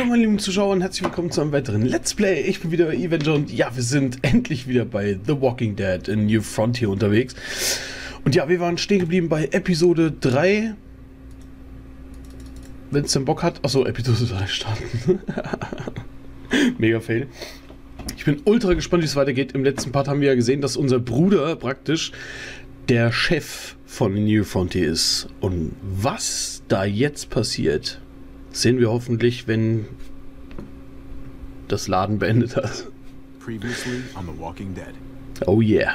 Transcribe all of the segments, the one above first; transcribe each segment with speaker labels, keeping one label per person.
Speaker 1: meine lieben Zuschauer und herzlich willkommen zu einem weiteren Let's Play. Ich bin wieder Avenger und ja, wir sind endlich wieder bei The Walking Dead in New Frontier unterwegs. Und ja, wir waren stehen geblieben bei Episode 3. Wenn es den Bock hat. Achso, Episode 3 starten. Mega fail. Ich bin ultra gespannt, wie es weitergeht. Im letzten Part haben wir ja gesehen, dass unser Bruder praktisch der Chef von New Frontier ist. Und was da jetzt passiert, sehen wir hoffentlich, wenn das Laden beendet hat.
Speaker 2: Previously on The Walking Dead.
Speaker 1: Oh yeah.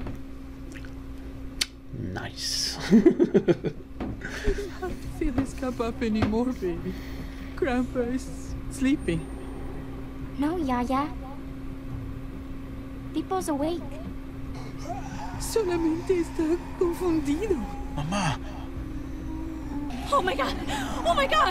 Speaker 1: Nice.
Speaker 3: You don't have to fill his cup up anymore, baby. Grandpa is sleeping.
Speaker 4: No, Yaya. Pipo's awake.
Speaker 3: Solamente está confundido.
Speaker 2: Mama!
Speaker 4: Oh my god! Oh my god!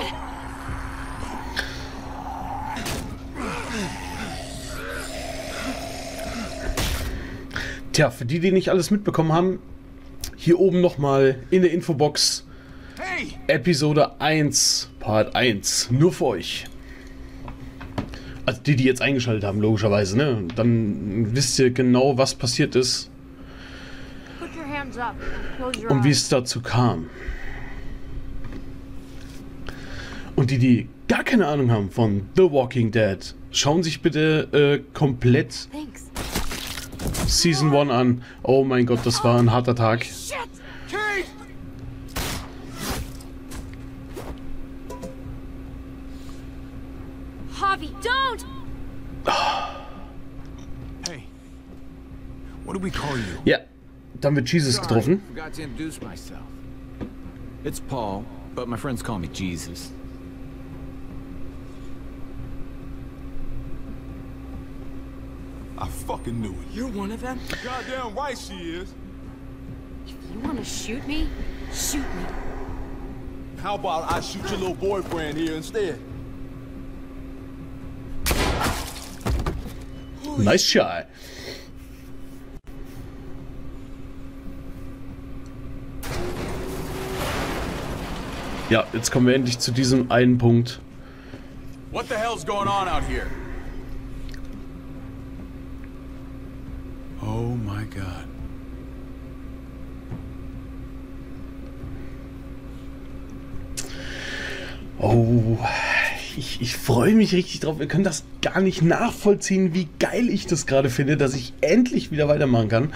Speaker 1: Tja, für die, die nicht alles mitbekommen haben, hier oben nochmal in der Infobox
Speaker 2: Hey!
Speaker 1: Episode 1, Part 1, nur für euch. Also die, die jetzt eingeschaltet haben, logischerweise, ne? Dann wisst ihr genau, was passiert ist
Speaker 4: Put your hands up. Close your
Speaker 1: und wie
Speaker 4: eyes.
Speaker 1: es dazu kam. Und die, die gar keine Ahnung haben von The Walking Dead, schauen sich bitte komplett
Speaker 4: Thanks.
Speaker 1: Season 1 an. Oh mein Gott, das war ein harter Tag.
Speaker 4: Shit!
Speaker 2: Kate!
Speaker 4: Javi, don't!
Speaker 2: Hey. What do we call you?
Speaker 1: Ja, dann wird Jesus getroffen.
Speaker 5: Forgot to introduce myself. It's Paul, but my friends call me Jesus.
Speaker 2: I fucking knew it.
Speaker 3: You're one of them?
Speaker 2: Goddamn right she is.
Speaker 4: If you want to shoot me, shoot me.
Speaker 2: How about I shoot your little boyfriend here instead?
Speaker 1: Nice shot. Ja, jetzt kommen wir endlich zu diesem einen Punkt.
Speaker 2: What the hell's going on out here? Oh my god.
Speaker 1: Oh, ich freue mich richtig drauf. Wir können das gar nicht nachvollziehen, wie geil ich das gerade finde, dass ich endlich wieder weitermachen kann.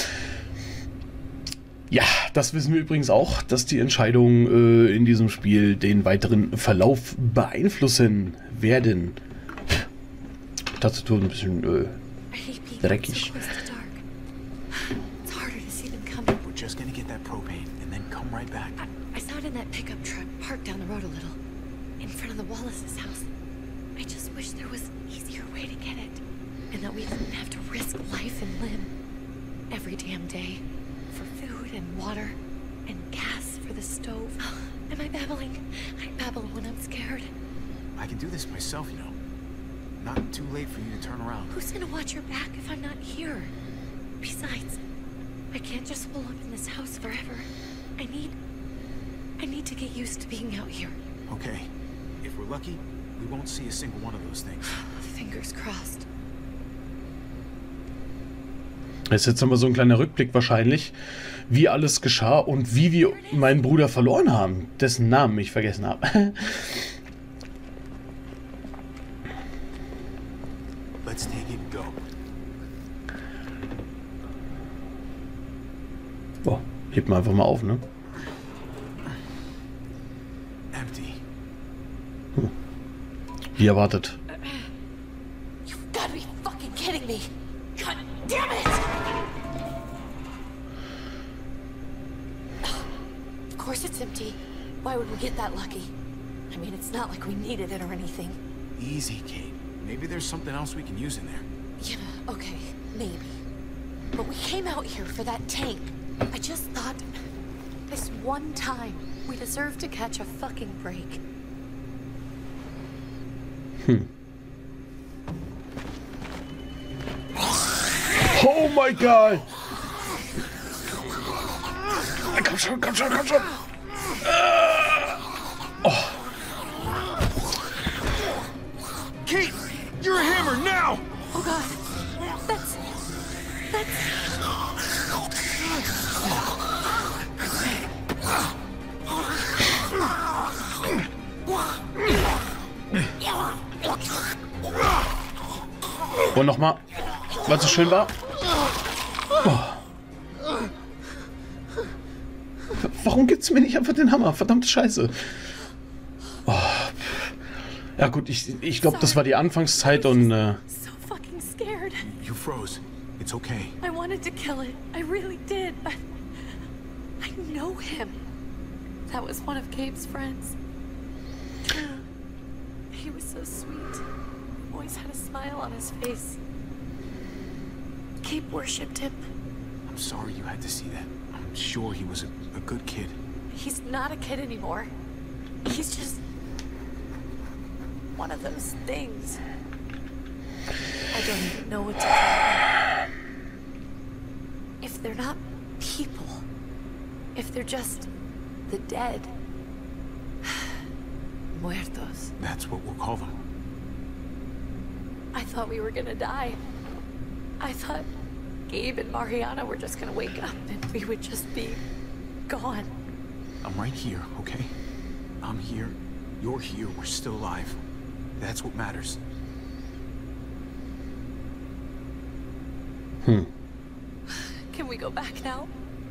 Speaker 1: Ja, das wissen wir übrigens auch, dass die Entscheidungen in diesem Spiel den weiteren Verlauf beeinflussen werden. Tastatur ein bisschen
Speaker 4: I hate being
Speaker 1: dreckig.
Speaker 4: so close to dark. It's harder to see them coming.
Speaker 2: We're just gonna get that propane and then come right back.
Speaker 4: I saw it in that pickup truck parked down the road a little, in front of the Wallace's house. I just wish there was an easier way to get it, and that we didn't have to risk life and limb every damn day for food and water and gas for the stove. Am I babbling? I babble when I'm scared.
Speaker 2: I can do this myself, you know. Not too late for you to turn around.
Speaker 4: Who's gonna watch your back if I'm not here? Besides, I can't just hole up in this house forever. I need to get used to being out here.
Speaker 2: Okay. If we're lucky, we won't see a single one of those things.
Speaker 4: Fingers crossed.
Speaker 1: Jetzt haben wir so ein kleiner Rückblick wahrscheinlich, wie alles geschah und wie wir meinen Bruder verloren haben, dessen Namen ich vergessen habe.
Speaker 2: Let's take it and go.
Speaker 1: Boah, hebt mal einfach mal auf, ne?
Speaker 2: Empty.
Speaker 1: Wie erwartet.
Speaker 4: You've got to be fucking kidding me! God damn it! Of course it's empty. Why would we get that lucky? I mean, it's not like we needed it or anything.
Speaker 2: Easy, Kate. Maybe there's something else we can use in there.
Speaker 4: Yeah, okay, maybe. But we came out here for that tank. I just thought, this one time, we deserve to catch a fucking break.
Speaker 1: Oh my God! Komm schon, komm schon, komm schon! Oh.
Speaker 2: Your hammer, now!
Speaker 4: Oh God. That's...
Speaker 1: Und nochmal, weil es so schön war. Oh. Warum gibt's mir nicht einfach den Hammer? Verdammte Scheiße. Oh. Ja gut, ich glaube, das war die Anfangszeit und...
Speaker 4: So fucking scared.
Speaker 2: You froze. It's okay.
Speaker 4: I wanted to kill it. I really did, but... I know him. That was one of Gabe's friends. He was so sweet. Always had a smile on his face. Gabe worshipped him.
Speaker 2: I'm sorry you had to see that. I'm sure he was a good kid.
Speaker 4: He's not a kid anymore. He's just... one of those things. I don't even know what to call them. If they're not people, if they're just the dead, muertos.
Speaker 2: That's what we'll call them.
Speaker 4: I thought we were gonna die. I thought Gabe and Mariana were just gonna wake up and we would just be gone.
Speaker 2: I'm right here, okay? I'm here. You're here. We're still alive. That's what matters.
Speaker 4: Can we go back now?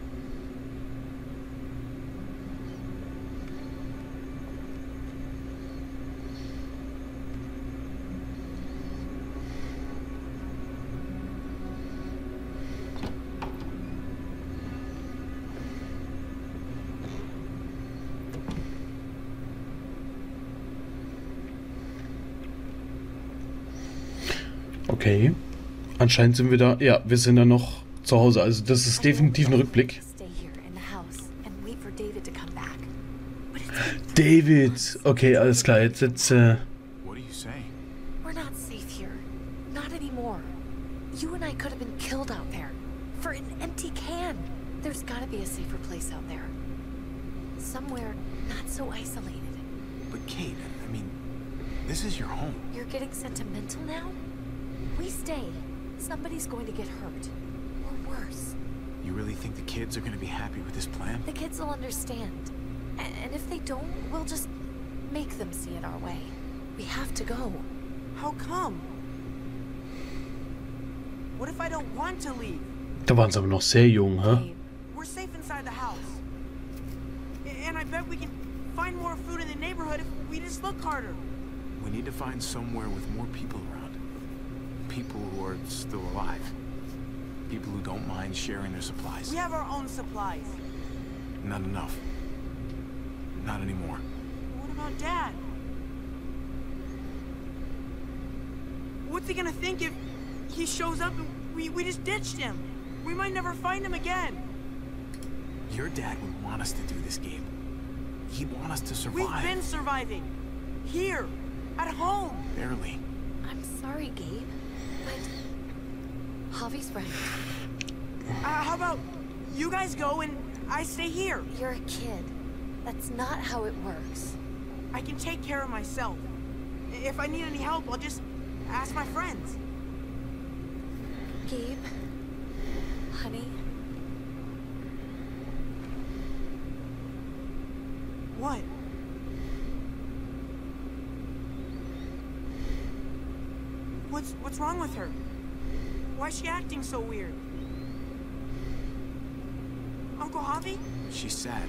Speaker 1: Okay. Anscheinend sind wir da... Ja, wir sind da noch zu Hause. Also das ist definitiv ein Rückblick. David! Okay, alles klar. Jetzt...
Speaker 2: What do you say?
Speaker 4: We're not safe here. Not anymore. You and I could have been killed out there. For an empty can. There's gotta be a safer place out there. Somewhere not so isolated.
Speaker 2: But Kate, I mean, this is your home.
Speaker 4: You're getting sentimental now? We stay. Somebody's going to get hurt. Or worse.
Speaker 2: You really think the kids are gonna be happy with this plan?
Speaker 4: The kids will understand. And if they don't, we'll just make them see it our way. We have to go.
Speaker 6: How come? What if I don't want to leave?
Speaker 1: Da waren sie aber noch sehr jung, hä?
Speaker 4: Gabe,
Speaker 6: We're safe inside the house. And I bet we can find more food in the neighborhood if we just look harder.
Speaker 2: We need to find somewhere with more people around. People who are still alive. People who don't mind sharing their supplies.
Speaker 6: We have our own supplies.
Speaker 2: Not enough. Not anymore.
Speaker 6: What about Dad? What's he gonna think if he shows up and we just ditched him? We might never find him again.
Speaker 2: Your dad would want us to do this, Gabe. He'd want us to survive.
Speaker 6: We've been surviving. Here. At home.
Speaker 2: Barely.
Speaker 4: I'm sorry, Gabe, but Javi's right.
Speaker 6: How about you guys go and I stay here?
Speaker 4: You're a kid. That's not how it works.
Speaker 6: I can take care of myself. If I need any help, I'll just ask my friends.
Speaker 4: Gabe, honey,
Speaker 6: What? What's wrong with her? Why is she acting so weird? Uncle Javi?
Speaker 2: She's sad.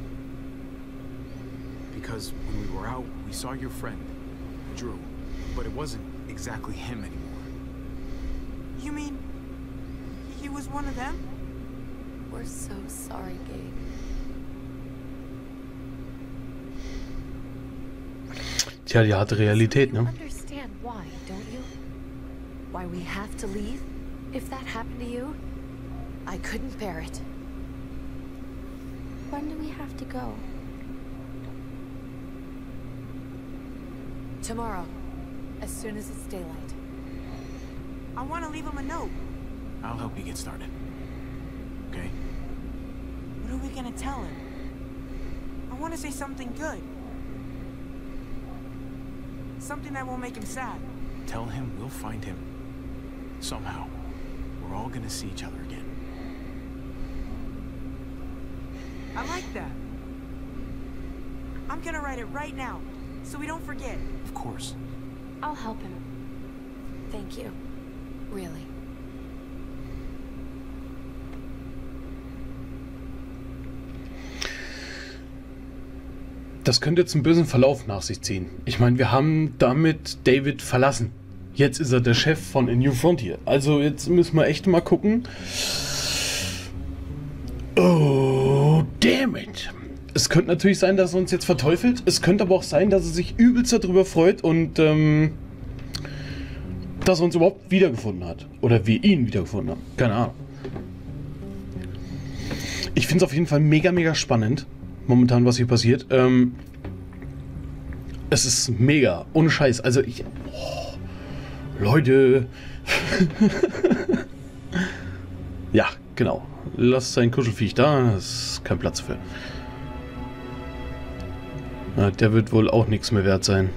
Speaker 2: Because when we were out, we saw your friend, Drew. But it wasn't exactly him anymore.
Speaker 6: You mean he was one of them?
Speaker 4: we're so sorry, Gabe.
Speaker 1: Tja, die harte Realität, ne?
Speaker 4: Understand why, don't you? Why we have to leave? If that happened to you, I couldn't bear it.
Speaker 7: When do we have to go?
Speaker 4: Tomorrow, as soon as it's daylight.
Speaker 6: I want to leave him a note.
Speaker 2: I'll help you get started. Okay?
Speaker 6: What are we gonna tell him? I want to say something good. Something that won't make him sad.
Speaker 2: Tell him we'll find him. Somehow. We're all gonna see each other again.
Speaker 6: I like that. I'm gonna write it right now, so we don't forget.
Speaker 2: Of course.
Speaker 4: I'll help him. Thank you. Really.
Speaker 1: Das könnte jetzt einen bösen Verlauf nach sich ziehen. Ich meine, wir haben damit David verlassen. Jetzt ist er der Chef von A New Frontier. Also jetzt müssen wir echt mal gucken. Oh, damn it. Es könnte natürlich sein, dass er uns jetzt verteufelt. Es könnte aber auch sein, dass er sich übelst darüber freut und dass er uns überhaupt wiedergefunden hat. Oder wir ihn wiedergefunden haben. Keine Ahnung. Ich finde es auf jeden Fall mega, mega spannend. Momentan, was hier passiert. Es ist mega. Ohne Scheiß. Also ich... Oh, Leute. Ja, genau. Lass sein Kuschelviech da. Das ist kein Platz für. Ja, der wird wohl auch nichts mehr wert sein.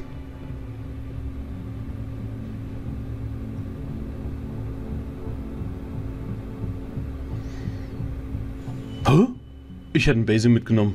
Speaker 1: Hä? Ich hätte einen Basil mitgenommen.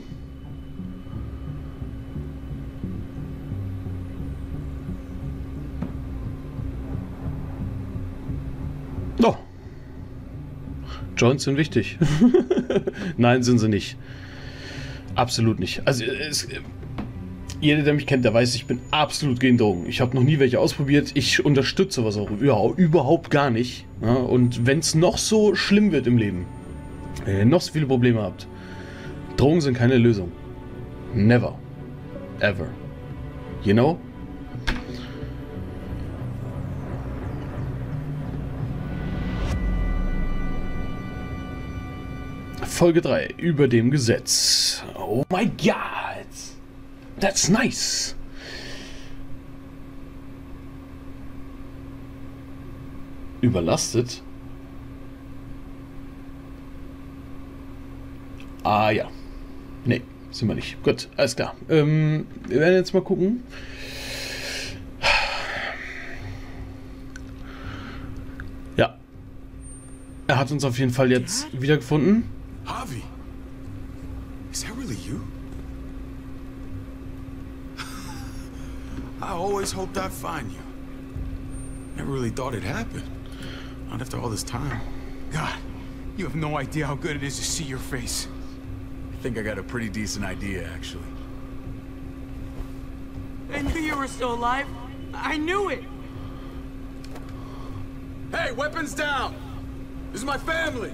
Speaker 1: Oh. Joints sind wichtig. Nein, sind sie nicht. Absolut nicht. Also, jeder, der mich kennt, der weiß, ich bin absolut gegen Drogen. Ich habe noch nie welche ausprobiert. Ich unterstütze was auch überhaupt gar nicht. Ja, und wenn es noch so schlimm wird im Leben, wenn ihr noch so viele Probleme habt, Drogen sind keine Lösung. Never. Ever. You know? Folge 3. Über dem Gesetz. Oh my God. That's nice. Überlastet? Ah ja. Nee, sind wir nicht. Gut, alles klar. Wir werden jetzt mal gucken. Ja. Er hat uns auf jeden Fall jetzt wiedergefunden.
Speaker 2: Javi! Is that really you? I always hoped I'd find you. Never really thought it'd happen. Not after all this time. God, you have no idea how good it is to see your face. I think I got a pretty decent idea, actually.
Speaker 6: I knew you were still alive. I knew it.
Speaker 2: Hey, weapons down! This is my family!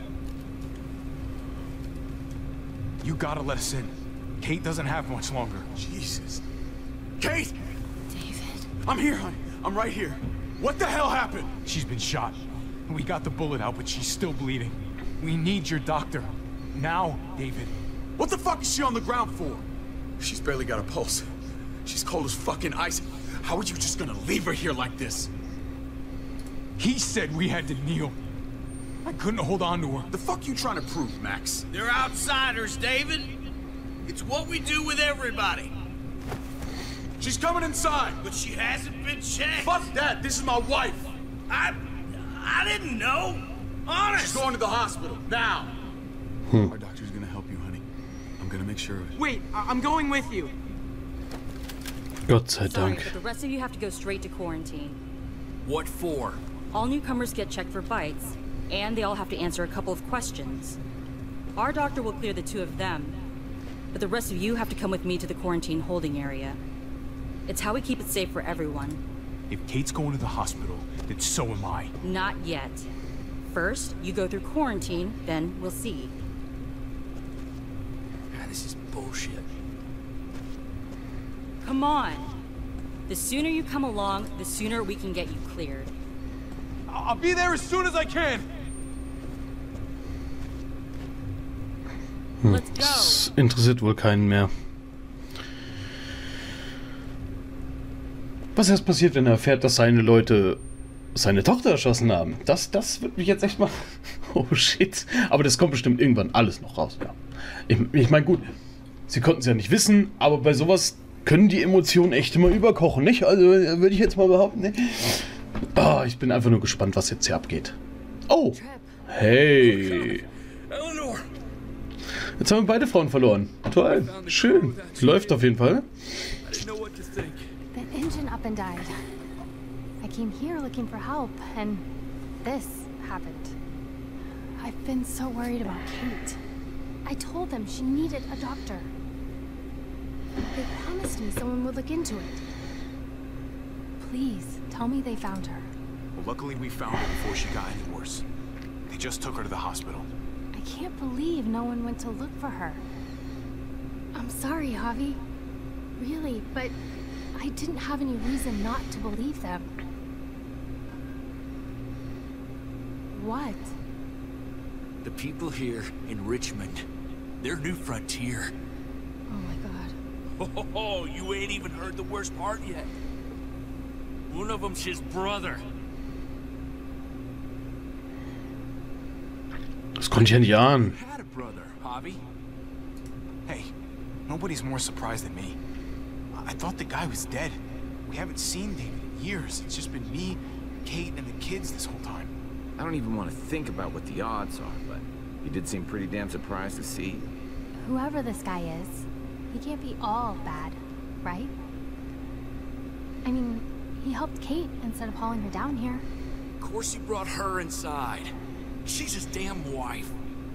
Speaker 2: You gotta let us in. Kate doesn't have much longer. Jesus. Kate!
Speaker 4: David.
Speaker 2: I'm here, honey. I'm right here. What the hell happened? She's been shot. We got the bullet out, but she's still bleeding. We need your doctor. Now, David. What the fuck is she on the ground for? She's barely got a pulse. She's cold as fucking ice. How are you just gonna leave her here like this? He said we had to kneel. I couldn't hold on to her. The fuck you trying to prove, Max?
Speaker 7: They're outsiders, David. It's what we do with everybody.
Speaker 2: She's coming inside.
Speaker 7: But she hasn't been checked.
Speaker 2: Fuck that. This is my wife.
Speaker 7: I didn't know. Honest.
Speaker 2: She's going to the hospital now. Our doctor's gonna help you, honey. I'm gonna make sure of it.
Speaker 6: Wait, I'm going with you.
Speaker 1: Gott sei
Speaker 8: Sorry,
Speaker 1: Dank.
Speaker 8: but the rest of you have to go straight to quarantine.
Speaker 7: What for?
Speaker 8: All newcomers get checked for bites, and they all have to answer a couple of questions. Our doctor will clear the two of them, but the rest of you have to come with me to the quarantine holding area. It's how we keep it safe for everyone.
Speaker 2: If Kate's going to the hospital, then so am I.
Speaker 8: Not yet. First, you go through quarantine, then we'll see.
Speaker 7: God, this is bullshit.
Speaker 8: Come on. The sooner you come along, the sooner we can get you cleared.
Speaker 2: I'll be there as soon as I can.
Speaker 8: Let's go.
Speaker 1: Das interessiert wohl keinen mehr. Was erst passiert, wenn er erfährt, dass seine Leute seine Tochter erschossen haben? Das wird mich jetzt echt mal... Oh shit. Aber das kommt bestimmt irgendwann alles noch raus. Ja. Ich meine, gut, sie konnten es ja nicht wissen, aber bei sowas können die Emotionen echt immer überkochen, nicht? Also würde ich jetzt mal behaupten. Ne? Oh, ich bin einfach nur gespannt, was jetzt hier abgeht. Oh! Hey!
Speaker 7: Eleanor!
Speaker 1: Jetzt haben wir beide Frauen verloren. Toll. Schön. Läuft auf jeden Fall.
Speaker 7: I didn't know what to think.
Speaker 9: The engine up and died. I came here looking for help, and this happened. I've been so worried about Kate. I told them she needed a doctor. They promised me someone would look into it. Please, tell me they found her.
Speaker 2: Well, luckily we found her before she got any worse. They just took her to the hospital.
Speaker 9: I can't believe no one went to look for her. I'm sorry, Javi. Really, but I didn't have any reason not to believe them. What?
Speaker 7: The people here in Richmond, their new frontier.
Speaker 9: Oh my god.
Speaker 7: Oh, you ain't even heard the worst part yet. One of them's his brother.
Speaker 1: Das konnte ich ja nicht ahnen.
Speaker 7: Had a brother, Javi.
Speaker 2: Hey, nobody's more surprised than me. I thought the guy was dead. We haven't seen David in years. It's just been me, Kate, and the kids this whole time.
Speaker 5: I don't even want to think about what the odds are, but you did seem pretty damn surprised to see you.
Speaker 9: Whoever this guy is, he can't be all bad, right? I mean, he helped Kate instead of hauling her down here.
Speaker 7: Of course he brought her inside. She's his damn wife.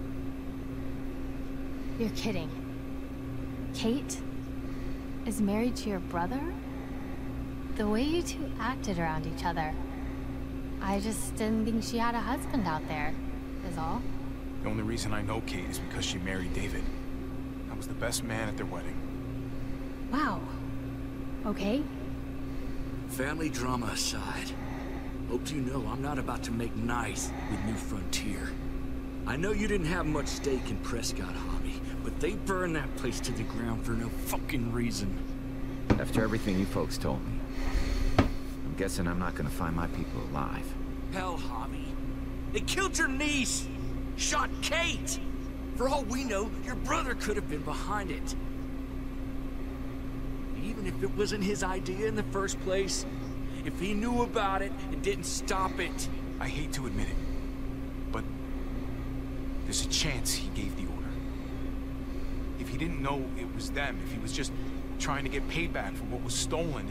Speaker 9: You're kidding. Kate is married to your brother? The way you two acted around each other. I just didn't think she had a husband out there, is all.
Speaker 2: The only reason I know Kate is because she married David. I was the best man at their wedding.
Speaker 9: Wow. Okay.
Speaker 7: Family drama aside, hope you know I'm not about to make nice with New Frontier. I know you didn't have much stake in Prescott, Javi, but they burned that place to the ground for no fucking reason.
Speaker 5: After everything you folks told me, I'm guessing I'm not gonna find my people alive.
Speaker 7: Hell, Javi. They killed your niece! Shot Kate! For all we know, your brother could have been behind it. Even if it wasn't his idea in the first place, if he knew about it and didn't stop it.
Speaker 2: I hate to admit it, but there's a chance he gave the order. If he didn't know it was them, if he was just trying to get payback for what was stolen,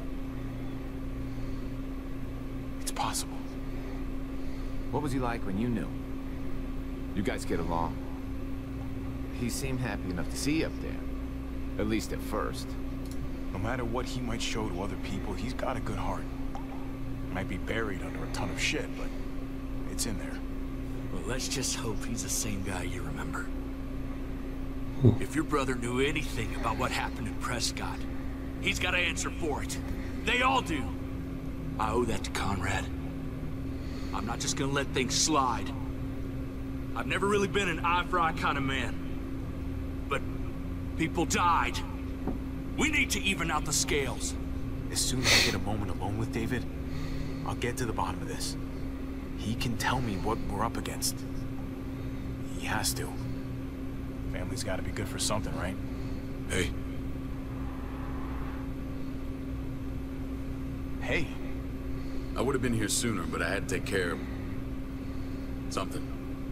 Speaker 2: it's possible.
Speaker 5: What was he like when you knew? You guys get along? He seemed happy enough to see you up there. At least at first.
Speaker 2: No matter what he might show to other people, he's got a good heart. Might be buried under a ton of shit, but it's in there.
Speaker 7: Well, let's just hope he's the same guy you remember. If your brother knew anything about what happened in Prescott, he's got to answer for it. They all do. I owe that to Conrad. I'm not just gonna let things slide. I've never really been an eye-for-eye kind of man. But people died. We need to even out the scales.
Speaker 2: As soon as I get a moment alone with David, I'll get to the bottom of this. He can tell me what we're up against. He has to. Family's gotta be good for something, right?
Speaker 7: Hey.
Speaker 2: Hey.
Speaker 10: I would have been here sooner, but I had to take care of something.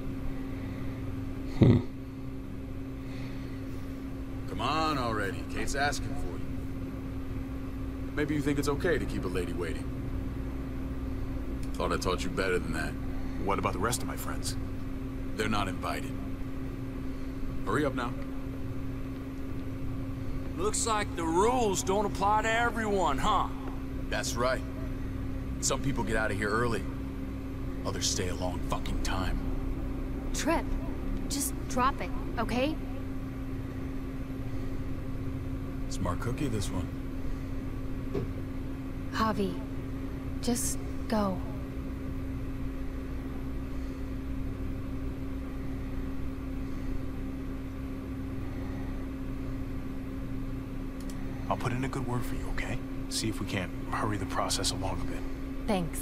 Speaker 10: Come on already. Kate's asking for you. Maybe you think it's okay to keep a lady waiting. Thought I taught you better than that.
Speaker 2: What about the rest of my friends?
Speaker 10: They're not invited. Hurry up now.
Speaker 7: Looks like the rules don't apply to everyone, huh?
Speaker 10: That's right. Some people get out of here early. Others stay a long fucking time.
Speaker 9: Trip, just drop it, okay?
Speaker 10: Smart cookie, this one.
Speaker 9: Javi, just go.
Speaker 2: I'll put in a good word for you, okay? See if we can't hurry the process along a bit.
Speaker 9: Thanks.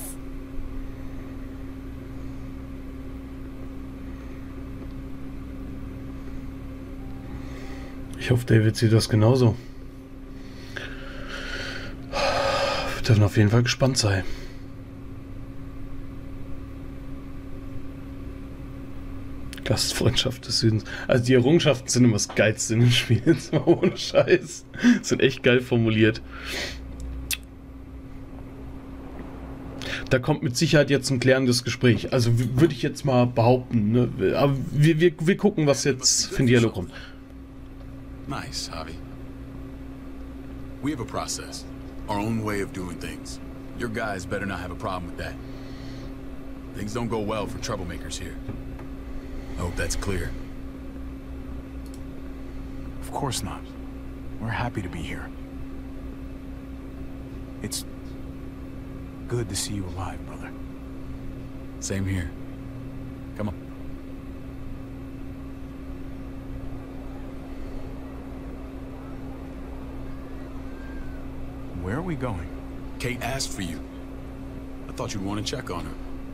Speaker 1: Ich hoffe, David sieht das genauso. Wir dürfen auf jeden Fall gespannt sein. Gastfreundschaft des Südens. Also die Errungenschaften sind immer das Geilste in den Spielen, jetzt mal ohne Scheiß. Sind echt geil formuliert. Da kommt mit Sicherheit jetzt ein klärendes Gespräch. Also würde ich jetzt mal behaupten. Ne? Aber wir gucken, was jetzt für ein Dialog kommt.
Speaker 10: Nice, Javi. We have a process. Our own way of doing things. Your guys better not have a problem with that. Things don't go well for troublemakers here. I hope that's clear.
Speaker 2: Of course not. We're happy to be here. It's good to see you alive, brother.
Speaker 10: Same here. Come on.
Speaker 2: Where are we going?
Speaker 10: Kate asked for you. I thought you'd want to check on her.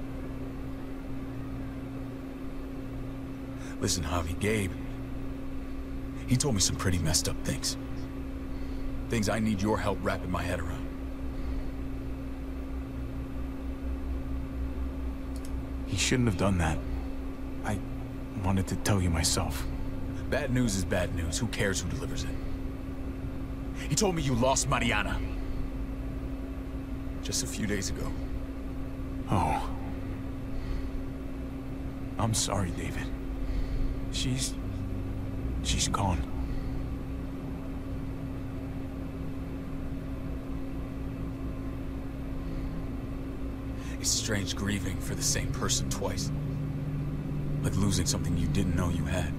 Speaker 10: Listen, Javi, Gabe, he told me some pretty messed up things. Things I need your help wrapping my head around.
Speaker 2: He shouldn't have done that. I wanted to tell you myself.
Speaker 10: Bad news is bad news. Who cares who delivers it? He told me you lost Mariana. Just a few days ago.
Speaker 2: Oh. I'm sorry, David. She's gone.
Speaker 10: It's strange grieving for the same person twice. Like losing something you didn't know you had.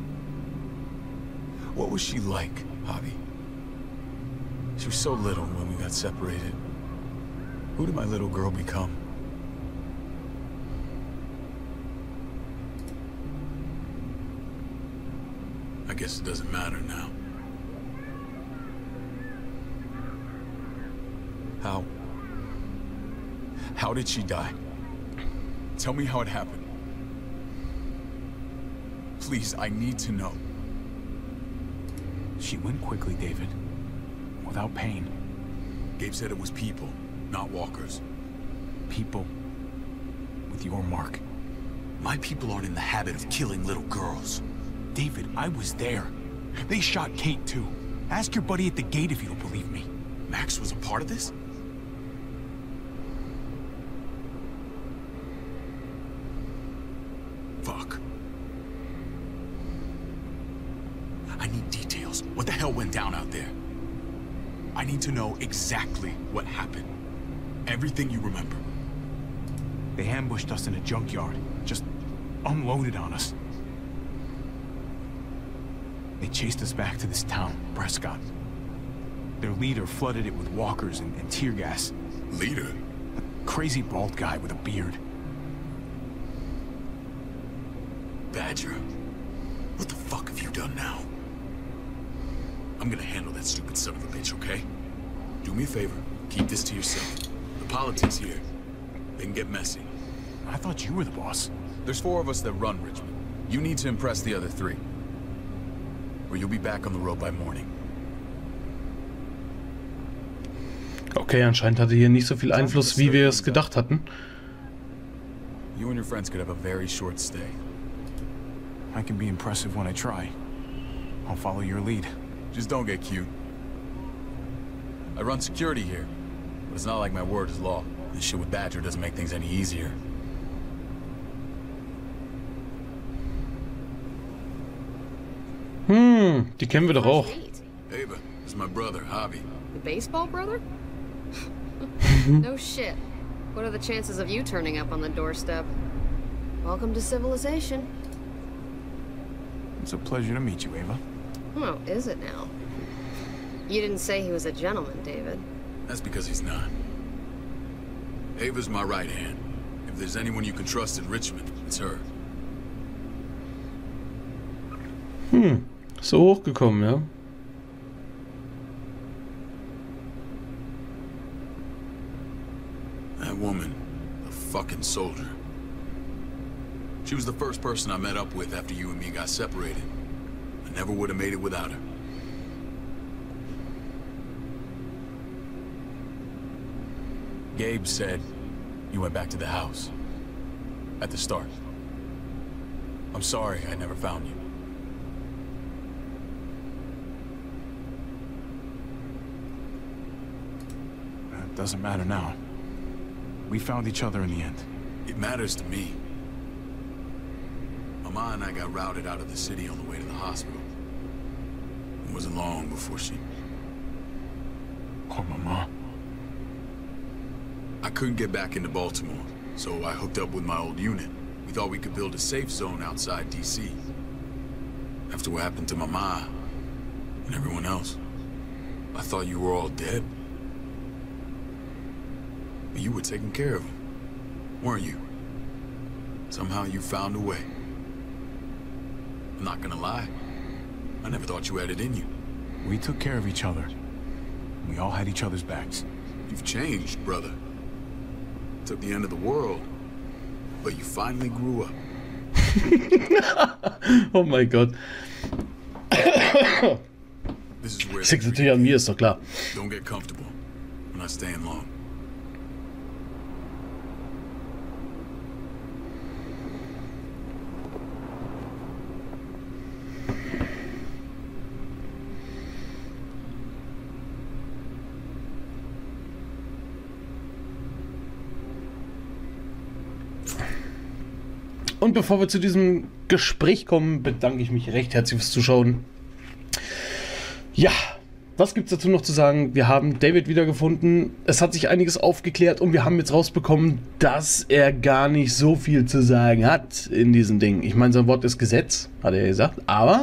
Speaker 10: What was she like, Javi? She was so little when we got separated. Who did my little girl become? I guess it doesn't matter now. How did she die? Tell me how it happened. Please, I need to know.
Speaker 2: She went quickly, David. Without pain.
Speaker 10: Gabe said it was people, not walkers.
Speaker 2: People with your mark.
Speaker 10: My people aren't in the habit of killing little girls.
Speaker 2: David, I was there. They shot Kate too. Ask your buddy at the gate if you don't believe me.
Speaker 10: Max was a part of this? Fuck. I need details. What the hell went down out there? I need to know exactly what happened. Everything you remember.
Speaker 2: They ambushed us in a junkyard. Just unloaded on us. They chased us back to this town, Prescott. Their leader flooded it with walkers and tear gas.
Speaker 10: Leader?
Speaker 2: A crazy bald guy with a beard.
Speaker 10: Badger, what the fuck have you done now? I'm gonna handle that stupid son of a bitch, okay? Do me a favor, keep this to yourself. The politics here, they can get messy.
Speaker 2: I thought you were the boss.
Speaker 10: There's 4 of us that run Richmond. You need to impress the other 3. Or you'll be back on the road by morning.
Speaker 1: Okay, anscheinend hatte hier nicht so viel Einfluss, wie wir es gedacht hatten.
Speaker 10: You and your friends could have a very short stay.
Speaker 2: I can be impressive when I try. I'll follow your lead.
Speaker 10: Just don't get cute. I run security here, but it's not like my word is law. This shit with Badger doesn't make things any easier.
Speaker 1: Die kennen wir doch auch.
Speaker 10: Ava, this is my brother, Javi.
Speaker 11: The baseball brother? No shit. What are the chances of you turning up on the doorstep? Welcome to civilization.
Speaker 2: It's a pleasure to meet you, Ava.
Speaker 11: Oh, is it now? You didn't say he was a gentleman, David.
Speaker 10: That's because he's not. Ava's my right hand. If there's anyone you can trust in Richmond, it's her.
Speaker 1: So hochgekommen, ja.
Speaker 10: That woman, the fucking soldier. She was the first person I met up with after you and me got separated. I never would have made it without her. Gabe said you went back to the house. At the start. I'm sorry I never found you.
Speaker 2: It doesn't matter now. We found each other in the end.
Speaker 10: It matters to me. Mama and I got routed out of the city on the way to the hospital. It wasn't long before she...
Speaker 2: Poor Mama.
Speaker 10: I couldn't get back into Baltimore, so I hooked up with my old unit. We thought we could build a safe zone outside D.C. After what happened to Mama and everyone else, I thought you were all dead. But you were taking care of them, weren't you? Somehow you found a way. I'm not gonna lie. I never thought you had it in you.
Speaker 2: We took care of each other. We all had each other's backs.
Speaker 10: You've changed, brother. Took the end of the world, but you finally grew up.
Speaker 1: Oh mein Gott.
Speaker 10: This is where
Speaker 1: Das liegt natürlich an mir, ist doch klar.
Speaker 10: Don't get comfortable. We're not staying long.
Speaker 1: Und bevor wir zu diesem Gespräch kommen, bedanke ich mich recht herzlich fürs Zuschauen. Ja, was gibt es dazu noch zu sagen? Wir haben David wiedergefunden, es hat sich einiges aufgeklärt und wir haben jetzt rausbekommen, dass er gar nicht so viel zu sagen hat in diesem Ding. Ich meine, sein Wort ist Gesetz, hat er gesagt, aber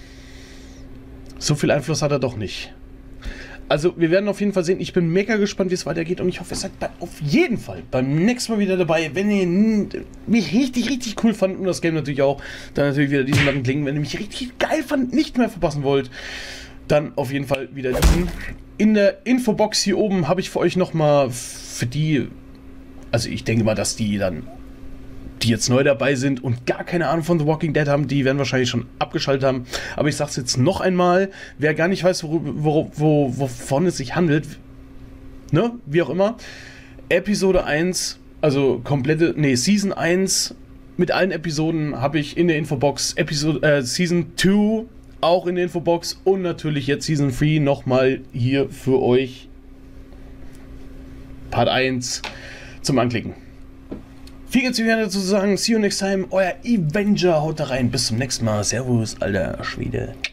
Speaker 1: so viel Einfluss hat er doch nicht. Also wir werden auf jeden Fall sehen, ich bin mega gespannt, wie es weitergeht und ich hoffe, ihr seid auf jeden Fall beim nächsten Mal wieder dabei, wenn ihr mich richtig cool fandet und das Game natürlich auch, dann natürlich wieder diesen Button klicken, wenn ihr mich richtig geil fandet, nicht mehr verpassen wollt, dann auf jeden Fall wieder diesen. In der Infobox hier oben habe ich für euch nochmal für die, also ich denke mal, dass die dann, die jetzt neu dabei sind und gar keine Ahnung von The Walking Dead haben, die werden wahrscheinlich schon abgeschaltet haben. Aber ich sag's jetzt noch einmal, wer gar nicht weiß, wovon es sich handelt, ne, wie auch immer, Episode 1, also komplette, Season 1 mit allen Episoden habe ich in der Infobox, Season 2 auch in der Infobox und natürlich jetzt Season 3 nochmal hier für euch Part 1 zum Anklicken. Viel gibt's hier dazu zu sagen. See you next time. Euer Avenger. Haut da rein. Bis zum nächsten Mal. Servus, alter Schwede.